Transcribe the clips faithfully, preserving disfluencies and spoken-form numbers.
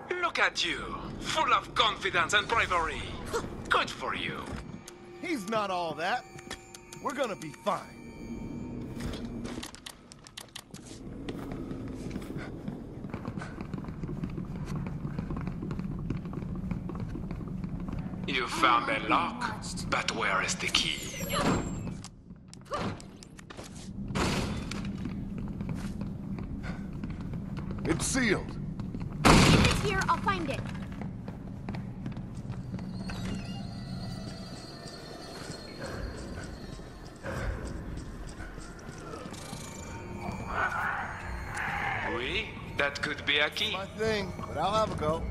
Look at you, full of confidence and bravery. Good for you. He's not all that. We're gonna be fine. You found a lock, but where is the key? It's sealed. It's here, I'll find it. Oui, that could be a key. My thing, but I'll have a go.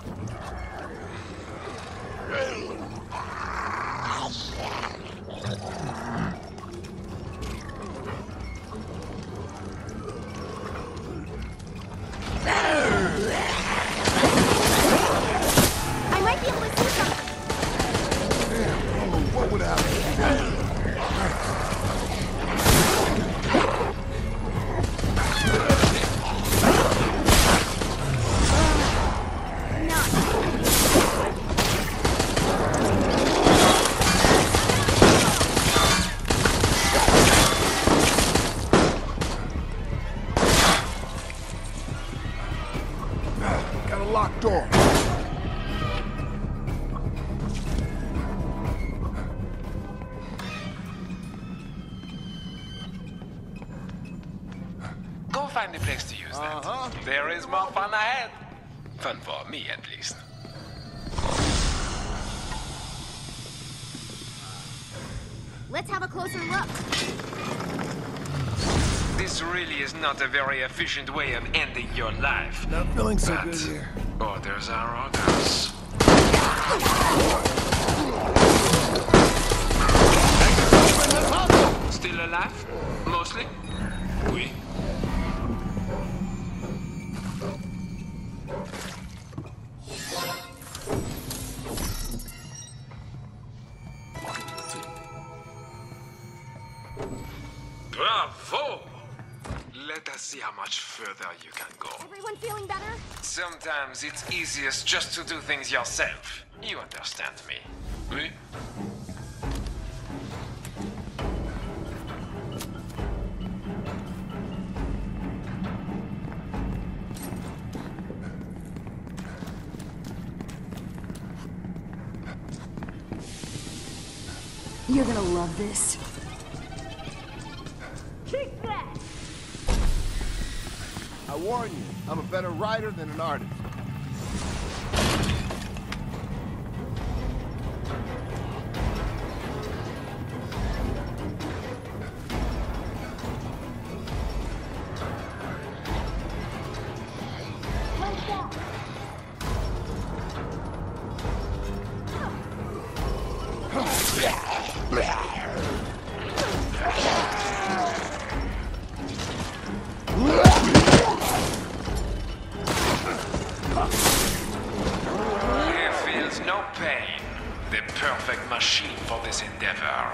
I might be able to see something. Damn, oh, what would happen if you got got a locked door? Go find a place to use that. Uh-huh. There is more fun ahead. Fun for me, at least. Let's have a closer look. This really is not a very efficient way of ending your life. Not feeling so But good here. orders are orders. Still alive? Mostly? Oui. Bravo! Let us see how much further you can go. Everyone feeling better? Sometimes it's easiest just to do things yourself. You understand me. Oui? You're gonna love this. Kick that! I warn you, I'm a better writer than an artist. Like that! He feels no pain. The perfect machine for this endeavor.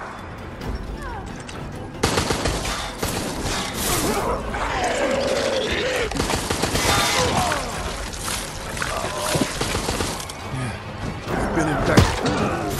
Been infected.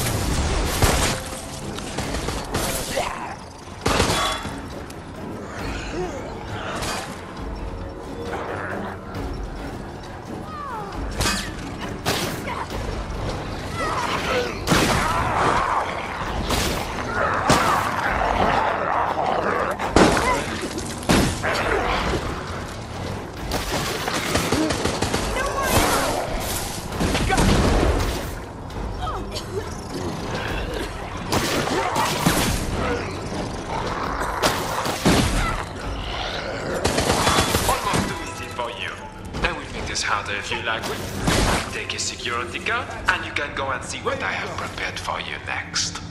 Almost too easy for you. I will make this harder if you like. Take a security guard, and you can go and see what I have prepared for you next.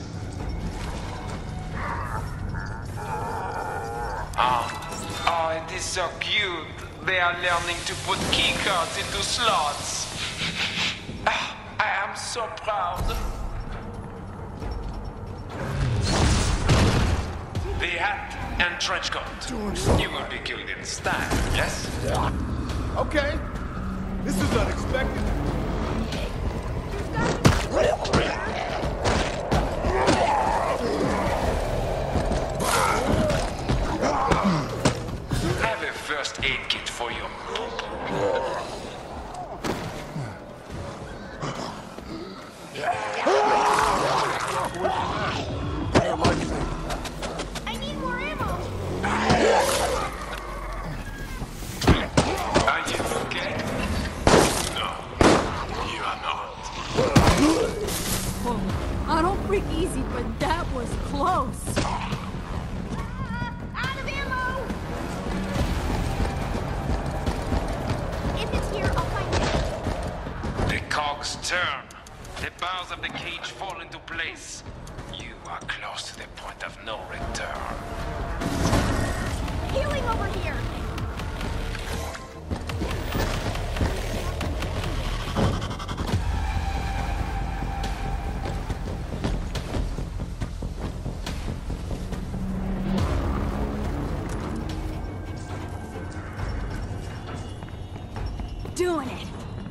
Oh, oh, it is so cute. They are learning to put keycards into slots. Ah, I am so proud. The hat and trench coat. You will be killed in style, yes? Okay. This is unexpected. Have a first aid kit for your poop. I need more ammo. Are you okay? No, you are not. Oh, I don't freak easy, but that was close. Ah, out of ammo. If it's here, I'll find it. The cogs turn. The bars of the cage fall into place. You are close to the point of no return. Healing over here. Doing it.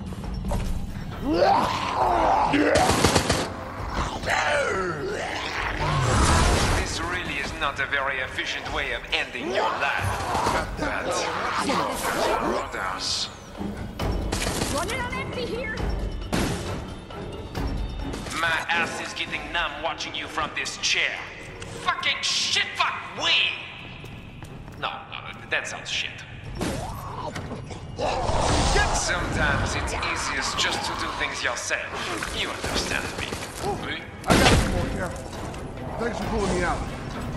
This really is not a very efficient way of ending your life. But others. Running on empty here. My ass is getting numb watching you from this chair. Fucking shit fuck we! No, no, that sounds shit. Sometimes it's easiest just to do things yourself. You understand me. Oui? I got some more here. Thanks for pulling me out.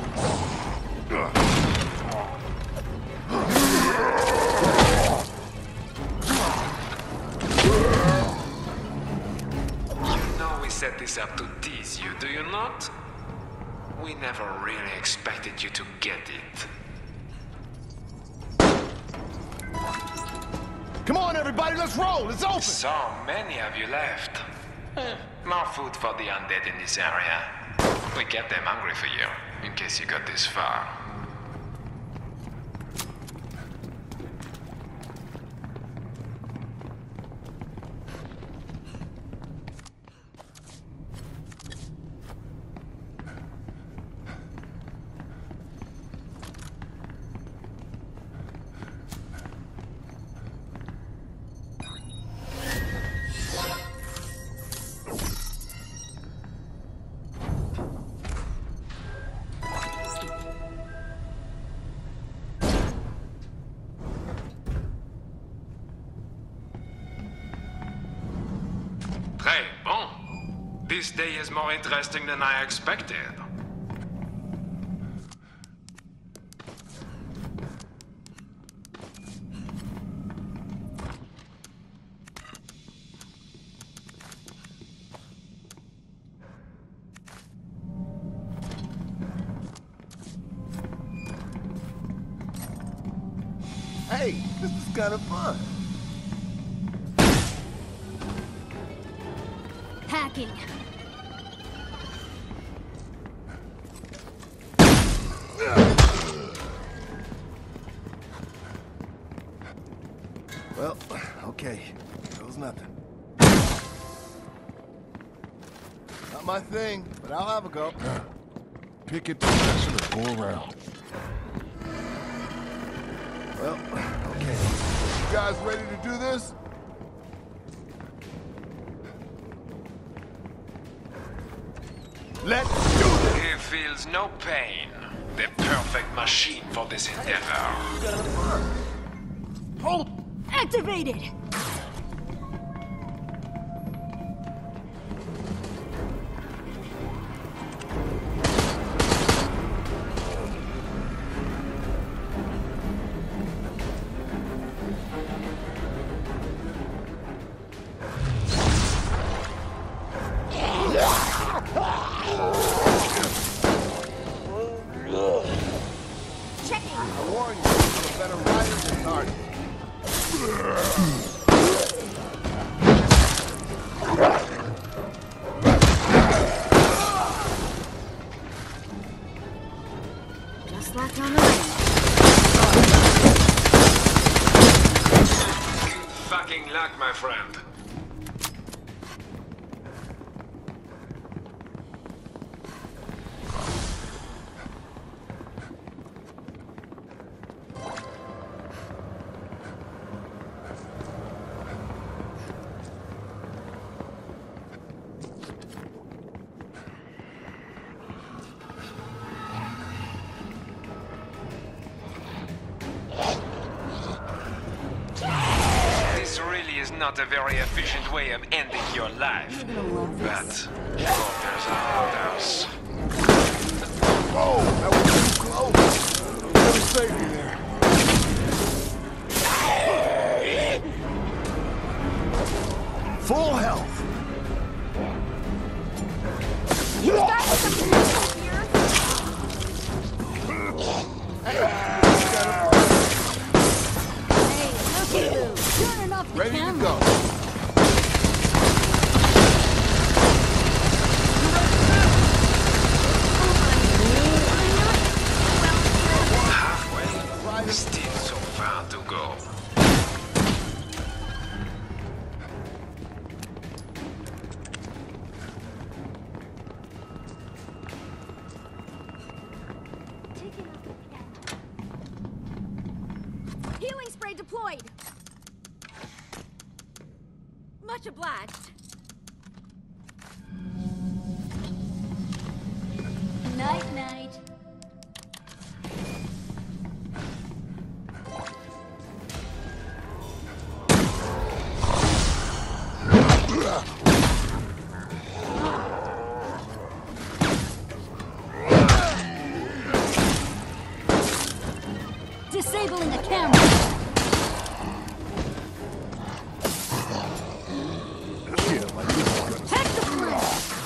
You know we set this up to tease you, do you not? We never really expected you to get it. Come on, everybody, let's roll. It's open. So many of you left. Eh, more food for the undead in this area. We kept them hungry for you, in case you got this far. Très bon. This day is more interesting than I expected. Hey, this is kind of fun. Hacking. Well, okay. That was nothing. Not my thing, but I'll have a go. Pick it, possession, or go around. Well, okay. You guys ready to do this? Let's do this! He feels no pain. The perfect machine for this endeavor. Hold! Activated. Checking. I warn you, you're a better rider than Nardi. Just like on the range. Fucking fucking luck, my friend. Not a very efficient way of ending your life. But there's others. Whoa, that was too close. Never saved you there. Full health. You guys have some people here. Hey, look at you. Turning off the Ready camera. to go. Halfway? Still so far to go. Healing spray deployed. Much obliged. Night, night. Disabling the camera. Yeah, like this is gonna Heck the flip.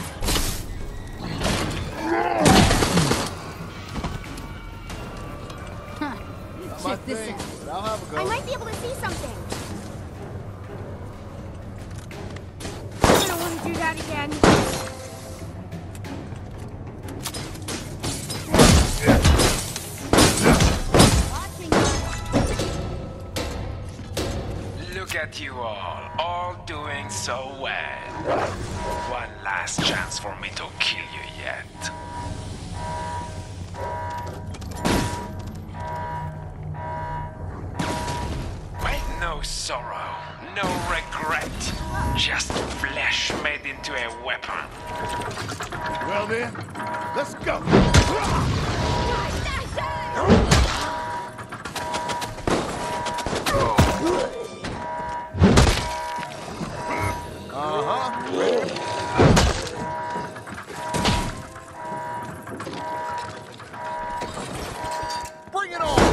Huh. my Check this thing, out. but I'll have a go. I might be able to see something. I don't want to do that again. Watching. Look at you all, all doing so well. One last chance for me to kill you yet. Wait, no sorrow, no regret. Just flesh made into a weapon. Well then, let's go. Uh-huh. Ready? Bring it on!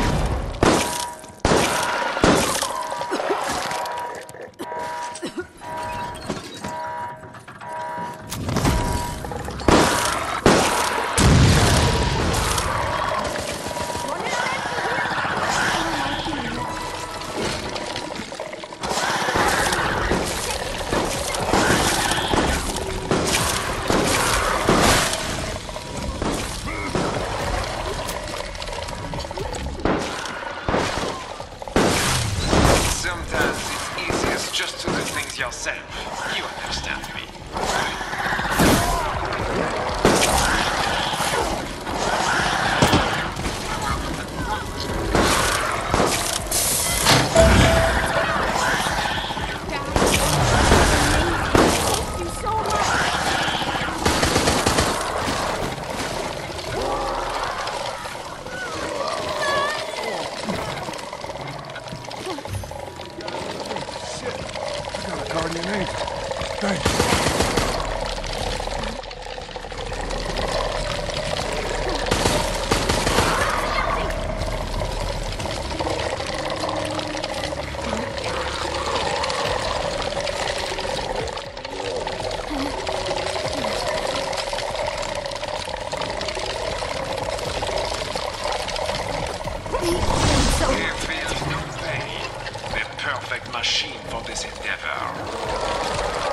Sometimes it's easiest just to do things yourself. You understand me. Thank you so much. Shit. I got a guardian angel. Thanks. He feels no pain. The perfect machine for this endeavor.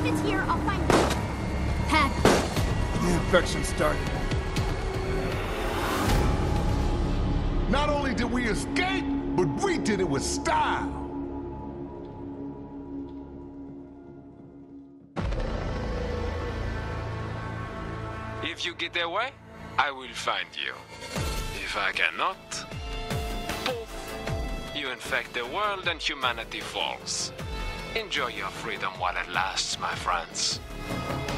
If it's here, I'll find it. Pat, The infection started. Not only did we escape, but we did it with style. If you get away, I will find you. If I cannot, poof, you infect the world and humanity falls. Enjoy your freedom while it lasts, my friends.